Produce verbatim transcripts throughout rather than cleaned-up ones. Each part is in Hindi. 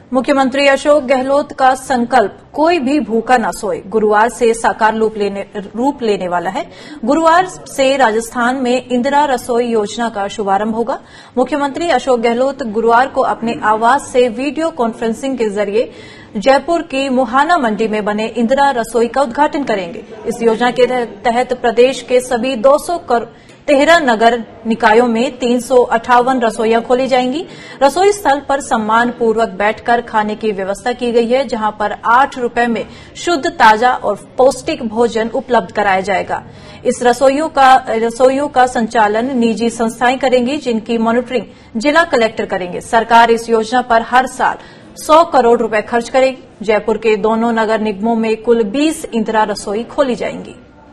मुख्यमंत्री अशोक गहलोत का संकल्प कोई भी भूखा न सोए गुरुवार से साकार रूप लेने, रूप लेने वाला है। गुरुवार से राजस्थान में इंदिरा रसोई योजना का शुभारंभ होगा। मुख्यमंत्री अशोक गहलोत गुरुवार को अपने आवास से वीडियो कॉन्फ्रेंसिंग के जरिए जयपुर की मुहाना मंडी में बने इंदिरा रसोई का उद्घाटन करेंगे। इस योजना के तहत प्रदेश के सभी दो सौ तेरह नगर निकायों में तीन सौ अट्ठावन रसोइयां खोली जाएंगी। रसोई स्थल पर सम्मान पूर्वक बैठकर खाने की व्यवस्था की गई है, जहां पर आठ रुपए में शुद्ध, ताजा और पौष्टिक भोजन उपलब्ध कराया जाएगा। इस रसोइयों का रसोइयों का संचालन निजी संस्थाएं करेंगी, जिनकी मॉनिटरिंग जिला कलेक्टर करेंगे। सरकार इस योजना पर हर साल सौ करोड़ रुपए खर्च करेगी। जयपुर के दोनों नगर निगमों में कुल बीस इंदिरा रसोई खोली जाएंगी।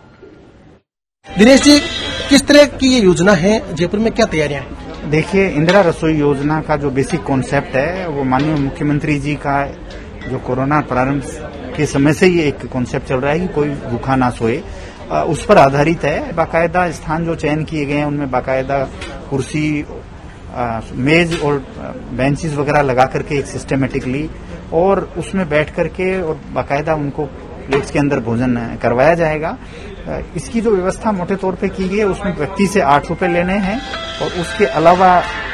दिनेश जी, किस तरह की ये योजना है, जयपुर में क्या तैयारियां हैं? देखिए, इंदिरा रसोई योजना का जो बेसिक कॉन्सेप्ट है वो माननीय मुख्यमंत्री जी का जो कोरोना प्रारंभ के समय से ये एक कॉन्सेप्ट चल रहा है कि कोई भूखा ना सोए, उस पर आधारित है। बाकायदा स्थान जो चयन किए गए हैं उनमें बाकायदा कुर्सी, मेज और बेंचेस वगैरह लगा करके एक सिस्टमेटिकली और उसमें बैठ करके और बाकायदा उनको प्लेट्स के अंदर भोजन करवाया जाएगा। इसकी जो व्यवस्था मोटे तौर पे की गई है उसमें व्यक्ति से आठ रुपए लेने हैं और उसके अलावा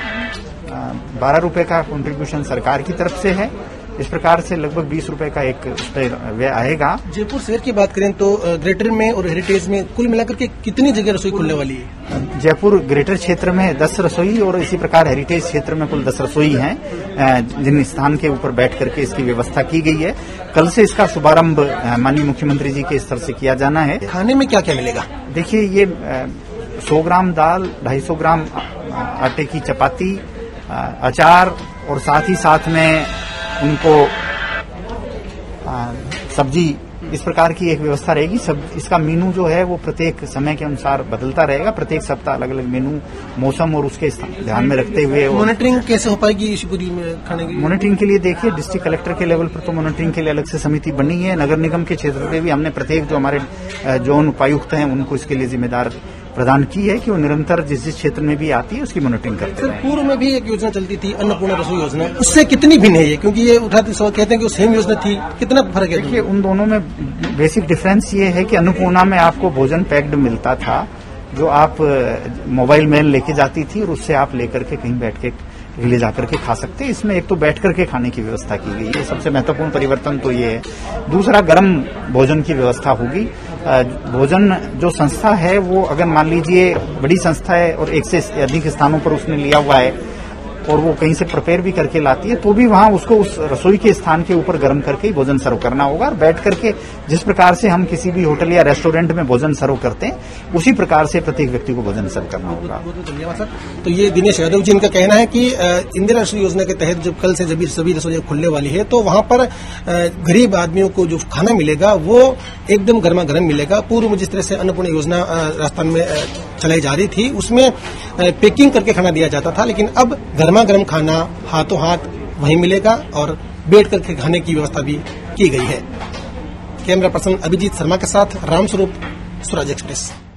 बारह रुपए का कंट्रीब्यूशन सरकार की तरफ से है। इस प्रकार से लगभग बीस रुपए का एक व्यय आएगा। जयपुर शहर की बात करें तो ग्रेटर में और हेरिटेज में कुल मिलाकर के कितनी जगह रसोई खुलने वाली है? जयपुर ग्रेटर क्षेत्र में दस रसोई और इसी प्रकार हेरिटेज क्षेत्र में कुल दस रसोई हैं, जिन स्थान के ऊपर बैठ करके इसकी व्यवस्था की गई है। कल से इसका शुभारंभ माननीय मुख्यमंत्री जी के स्तर से किया जाना है। खाने में क्या क्या मिलेगा? देखिए, ये सौ ग्राम दाल, ढाई सौ ग्राम आटे की चपाती, अचार और साथ ही साथ में उनको आ, सब्जी, इस प्रकार की एक व्यवस्था रहेगी। सब इसका मेनू जो है वो प्रत्येक समय के अनुसार बदलता रहेगा। प्रत्येक सप्ताह अलग अलग मेनू मौसम और उसके ध्यान में रखते हुए। मॉनिटरिंग कैसे हो पाएगी इस पूरी में खाने की? मॉनिटरिंग के लिए देखिए, डिस्ट्रिक्ट कलेक्टर के लेवल पर तो मॉनिटरिंग के लिए अलग से समिति बनी है। नगर निगम के क्षेत्र में भी हमने प्रत्येक जो हमारे जोन उपायुक्त हैं उनको इसके लिए जिम्मेदार प्रदान की है कि वो निरंतर जिस जिस क्षेत्र में भी आती है उसकी मॉनिटरिंग करते हैं। पूर्व में भी एक योजना चलती थी, अन्नपूर्णा रसोई योजना, उससे कितनी भिन्न है ये? क्योंकि ये उठाते सवाल कहते हैं कि वो सेम योजना थी, कितना फर्क है? देखिए, उन दोनों में बेसिक डिफरेंस ये है कि अन्नपूर्णा में आपको भोजन पैक्ड मिलता था, जो आप मोबाइल मेल लेके जाती थी और उससे आप लेकर के कहीं बैठ के ले जाकर के खा सकते हैं। इसमें एक तो बैठ करके खाने की व्यवस्था की गई है, सबसे महत्वपूर्ण परिवर्तन तो ये है। दूसरा, गर्म भोजन की व्यवस्था होगी। भोजन जो संस्था है वो अगर मान लीजिए बड़ी संस्था है और एक से अधिक स्थानों पर उसने लिया हुआ है और वो कहीं से प्रिपेयर भी करके लाती है, तो भी वहां उसको उस रसोई के स्थान के ऊपर गर्म करके ही भोजन सर्व करना होगा। और बैठ करके जिस प्रकार से हम किसी भी होटल या रेस्टोरेंट में भोजन सर्व करते हैं उसी प्रकार से प्रत्येक व्यक्ति को भोजन सर्व करना होगा। धन्यवाद सर। तो ये दिनेश यादव जी, इनका कहना है कि इंदिरा रसोई योजना के तहत जब कल से जब सभी रसोइयां खुलने वाली है तो वहां पर गरीब आदमियों को जो खाना मिलेगा वो एकदम गर्मा गर्म मिलेगा। पूर्व में जिस तरह से अन्नपूर्णा योजना राजस्थान में चलाई जा रही थी उसमें पैकिंग करके खाना दिया जाता था, लेकिन अब गर्मा गर्म खाना हाथों हाथ वहीं मिलेगा और बैठ करके खाने की व्यवस्था भी की गई है। कैमरा पर्सन अभिजीत शर्मा के साथ रामस्वरूप, स्वराज एक्सप्रेस।